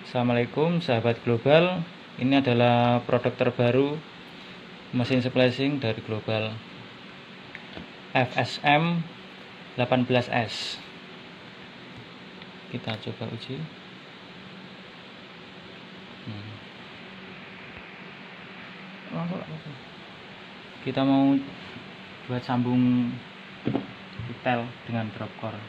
Assalamualaikum sahabat global. Ini adalah produk terbaru mesin splicing dari global, FSM 18S. Kita coba uji. Kita mau buat sambung detail dengan drop core.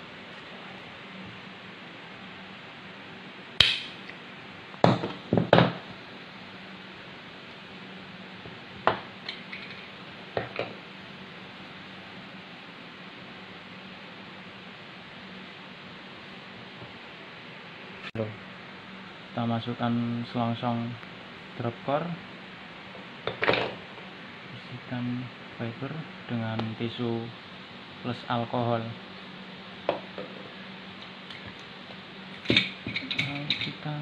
Kita masukkan selongsong drop core, bersihkan fiber dengan tisu plus alkohol. Kita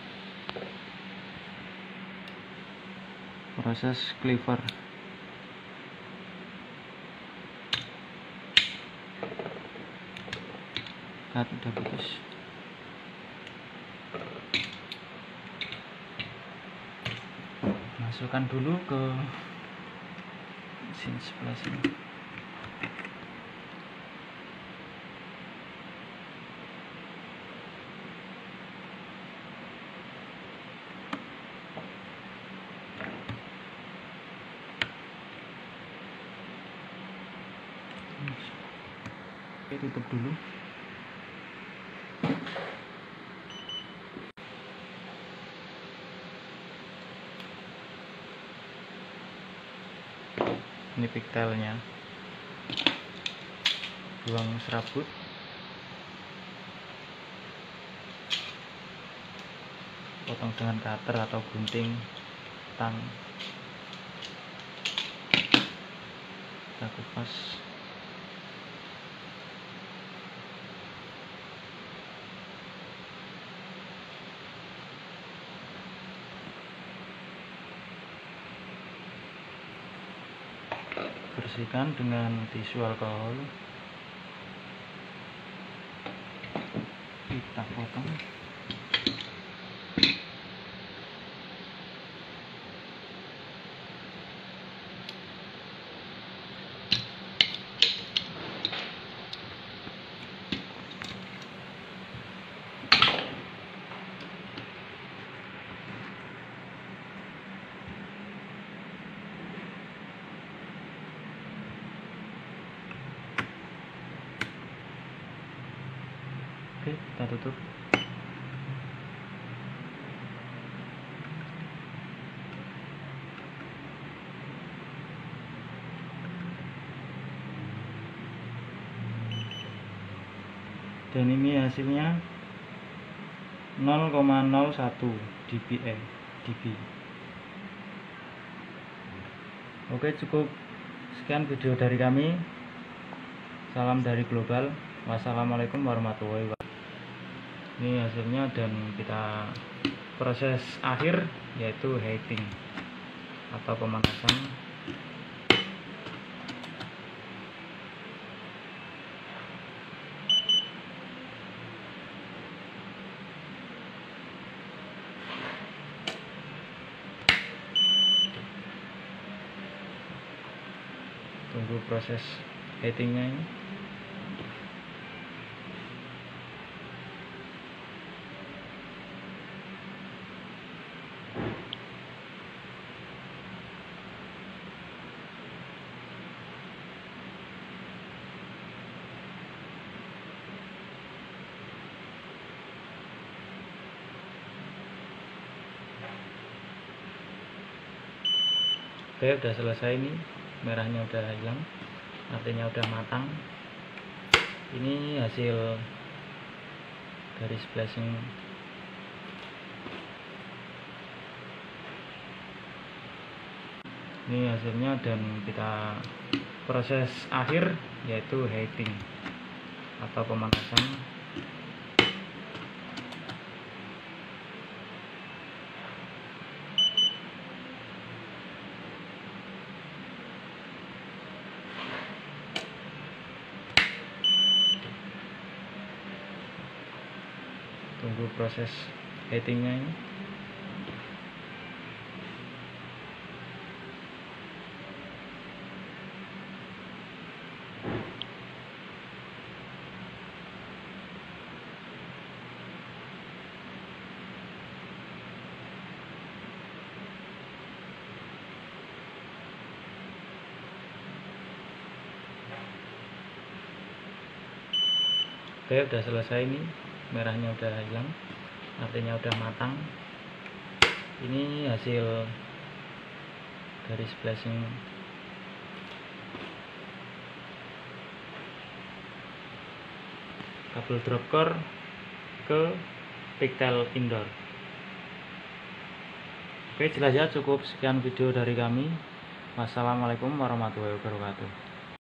proses cleaver. Cut udah putus. Masukkan dulu ke mesin splicing. Oke, tutup dulu. Ini pigtailnya, buang serabut, potong dengan cutter atau gunting tang, kita kupas. Bersihkan dengan tisu alkohol. Kita potong. Oke, kita tutup. Dan ini hasilnya 0,01 dB. Oke, cukup sekian video dari kami. Salam dari global. Wassalamualaikum warahmatullahi wabarakatuh. Ini hasilnya, dan kita proses akhir yaitu heating atau pemanasan. Tunggu proses heatingnya ini. Oke, udah selesai nih, merahnya udah hilang, artinya udah matang. Ini hasil dari splicing. Ini hasilnya, dan kita proses akhir yaitu heating atau pemanasan. Tunggu proses heatingnya ini. Oke, udah selesai ini, merahnya udah hilang, artinya udah matang. Ini hasil dari splicing kabel drop core ke pigtail indoor. Oke, jelas ya, cukup sekian video dari kami. Wassalamualaikum warahmatullahi wabarakatuh.